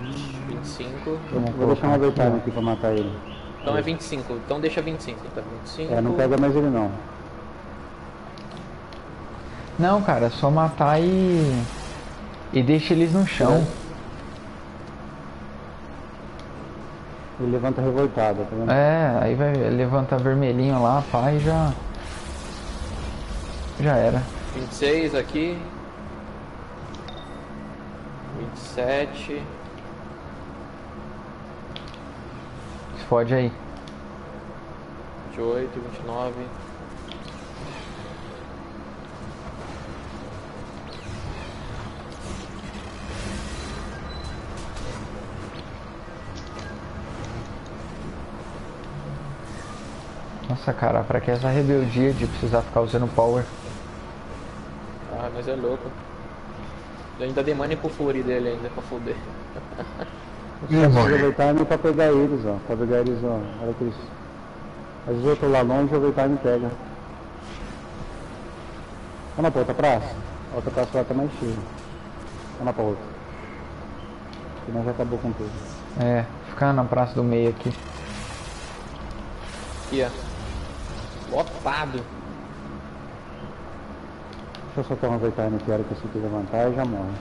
25. Vou deixar uma overtime aqui pra matar ele. Então é 25. Então deixa 25. Então 25. É, não pega mais ele não. Não, cara, é só matar e deixa eles no chão. Ele levanta revoltado, tá vendo? É, aí vai levantar vermelhinho lá, pá, e já era. 26 aqui. 27. Fode aí. 28, 29. Nossa, cara, pra que essa rebeldia de precisar ficar usando power? Ah, mas é louco. Eu ainda dei money pro Fury dele ainda pra foder. Eu só preciso overtime pra pegar eles, ó. Pra pegar eles, ó. Olha que eles... Às vezes eu tô lá longe e o overtime pega. Vamos lá pra outra praça? A outra praça lá tá mais cheia. Vamos lá pra outra. Senão já acabou com tudo. É, ficar na praça do meio aqui. Aqui, ó. Lotado. Deixa eu soltar um overtime aqui, a hora que esse aqui levantar e já morre.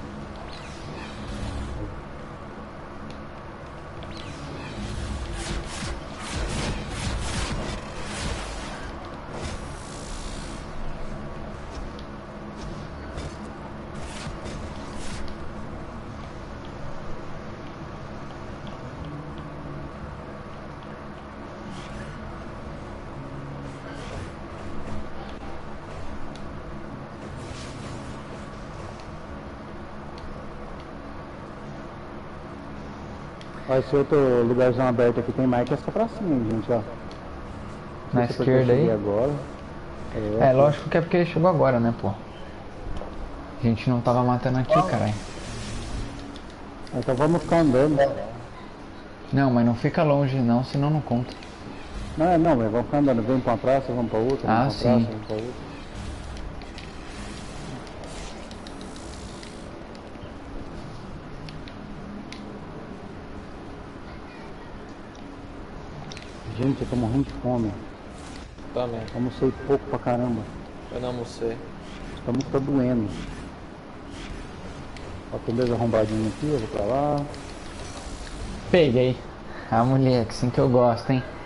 Ó, esse outro lugarzão aberto aqui tem mais que essa pracinha, gente, ó. Na esquerda aí? Agora. É, lógico que é porque ele chegou agora, né, pô? A gente não tava matando aqui, caralho. Então vamos ficar andando. Não, mas não fica longe não, senão não conta. Não, mas vamos ficar andando. Vem pra uma praça, vamos pra outra, Ah, vamos pra sim. praça, vamos pra outra. Gente, eu tô morrendo de fome. Também. Almocei pouco pra caramba. Eu não almocei. Estamos tá doendo. Ó, tem dois arrombadinhos aqui, eu vou pra lá. Peguei. Ah, moleque, assim que eu gosto, hein?